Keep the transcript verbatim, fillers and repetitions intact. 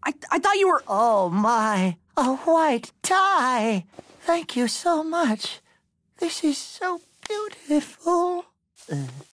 I, I thought you were... Oh, my. A white tie. Thank you so much. This is so beautiful. Uh.